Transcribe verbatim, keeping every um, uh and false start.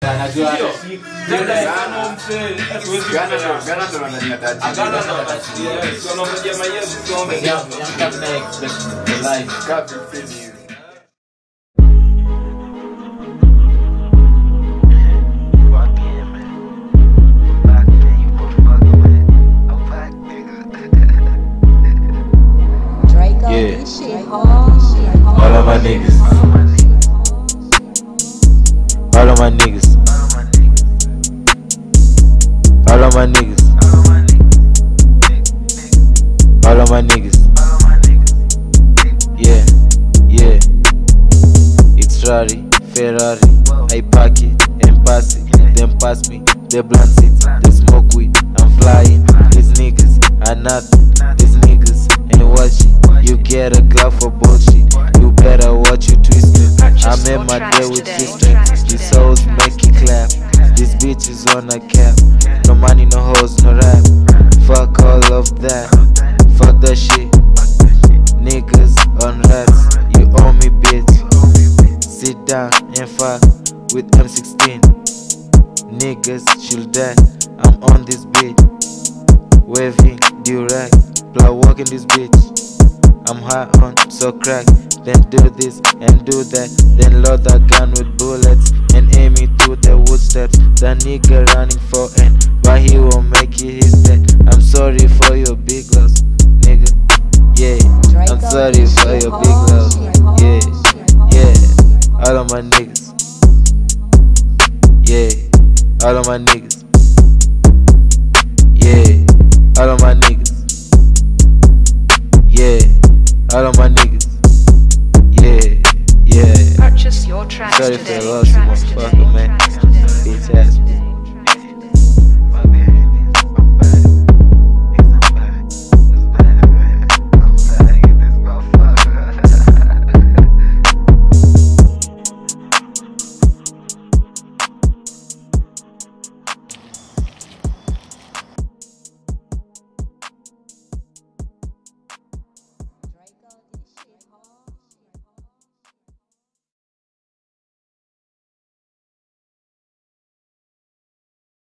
Najua Ghana Ghana Ghana ndo wananiataji. Ghana ndo wanataji. Sio naomba mayai tuombe. Young next the life. Copy finish. Yeah. All of my niggas. All of my niggas. All of my niggas. All of my niggas. Yeah, yeah. X-Rari, Ferrari. I pack it and pass it. Then pass me the blunt seats. They smoke weed, I'm flying. These niggas are nothing. These niggas ain't watching. You get a glove for bullshit. You better watch you twisted. I'm in my day with sister. These souls make it clap. This bitch is on a cap. No money, no hoes, no rap. Fuck all of that. Fuck that shit. Niggas on rats. You owe me, bitch. Sit down and fuck with M sixteen. Niggas should die. I'm on this beat. Waving direct. Blood walking this bitch. I'm high on so crack. Then do this and do that. Then load the gun with bullets and aim it to the wood steps. That nigga running for N, but he won't make it, he's dead. I'm sorry for your big loss, nigga. Yeah, I'm sorry for your big loss. Yeah, yeah. All of my niggas. Yeah, all of my niggas.